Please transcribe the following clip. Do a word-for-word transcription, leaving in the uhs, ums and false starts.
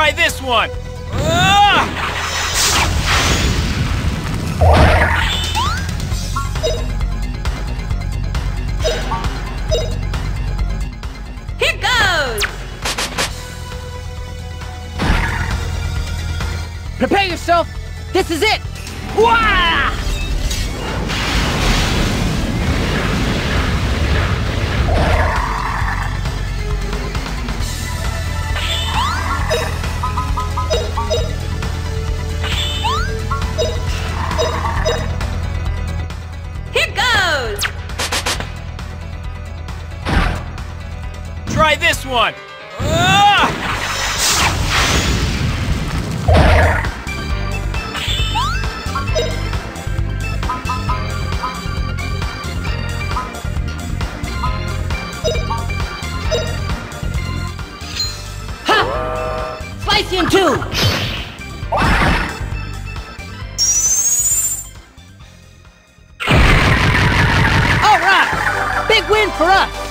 Try this one! Ah! Here goes! Prepare yourself! This is it! Wah! Here goes! Try this one! Ah! Ha! Slice you in two! All right! Big win for us!